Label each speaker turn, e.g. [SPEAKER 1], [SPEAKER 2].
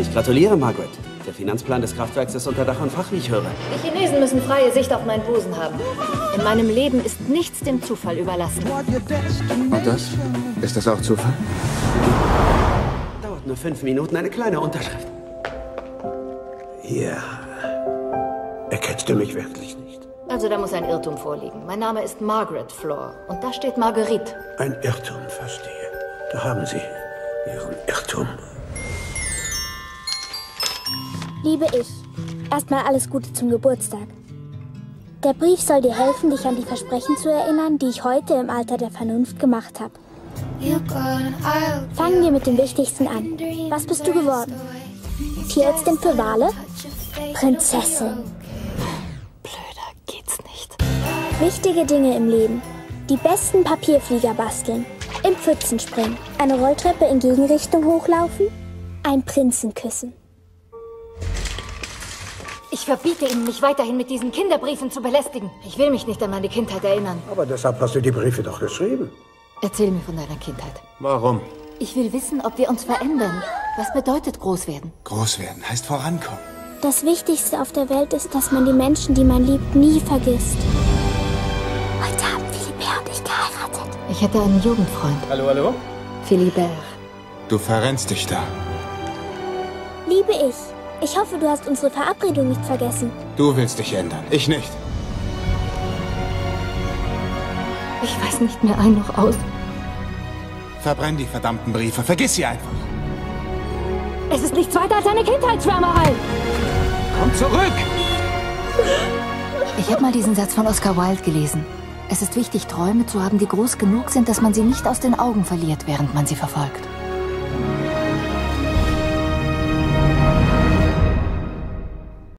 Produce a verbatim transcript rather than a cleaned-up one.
[SPEAKER 1] Ich gratuliere, Margaret. Der Finanzplan des Kraftwerks ist unter Dach und Fach, wie ich höre.
[SPEAKER 2] Die Chinesen müssen freie Sicht auf meinen Busen haben. In meinem Leben ist nichts dem Zufall überlassen.
[SPEAKER 3] Und das? Ist das auch Zufall?
[SPEAKER 1] Dauert nur fünf Minuten, eine kleine Unterschrift.
[SPEAKER 4] Ja. Erkennst du mich wirklich nicht?
[SPEAKER 2] Also da muss ein Irrtum vorliegen. Mein Name ist Margaret Flor und da steht Marguerite.
[SPEAKER 4] Ein Irrtum, verstehe. Da haben Sie Ihren Irrtum.
[SPEAKER 5] Liebe ich, erstmal alles Gute zum Geburtstag. Der Brief soll dir helfen, dich an die Versprechen zu erinnern, die ich heute im Alter der Vernunft gemacht habe. Fangen wir mit dem Wichtigsten an. Was bist du geworden? Tierärztin für Wale? Prinzessin.
[SPEAKER 2] Blöder geht's nicht.
[SPEAKER 5] Wichtige Dinge im Leben. Die besten Papierflieger basteln. Im Pfützen springen. Eine Rolltreppe in Gegenrichtung hochlaufen. Ein Prinzen küssen.
[SPEAKER 2] Ich verbiete Ihnen, mich weiterhin mit diesen Kinderbriefen zu belästigen. Ich will mich nicht an meine Kindheit erinnern.
[SPEAKER 4] Aber deshalb hast du die Briefe doch geschrieben.
[SPEAKER 2] Erzähl mir von deiner Kindheit.
[SPEAKER 3] Warum?
[SPEAKER 2] Ich will wissen, ob wir uns verändern. Was bedeutet groß werden?
[SPEAKER 3] Groß werden heißt vorankommen.
[SPEAKER 5] Das Wichtigste auf der Welt ist, dass man die Menschen, die man liebt, nie vergisst. Heute haben Philibert und ich geheiratet.
[SPEAKER 2] Ich hatte einen Jugendfreund.
[SPEAKER 3] Hallo, hallo?
[SPEAKER 2] Philibert.
[SPEAKER 3] Du verrennst dich da.
[SPEAKER 5] Liebe ich. Ich hoffe, du hast unsere Verabredung nicht vergessen.
[SPEAKER 3] Du willst dich ändern, ich nicht.
[SPEAKER 2] Ich weiß nicht mehr ein noch aus.
[SPEAKER 3] Verbrenn die verdammten Briefe, vergiss sie einfach.
[SPEAKER 2] Es ist nichts weiter als eine Kindheitsschwärmerei.
[SPEAKER 3] Komm zurück!
[SPEAKER 2] Ich habe mal diesen Satz von Oscar Wilde gelesen. Es ist wichtig, Träume zu haben, die groß genug sind, dass man sie nicht aus den Augen verliert, während man sie verfolgt.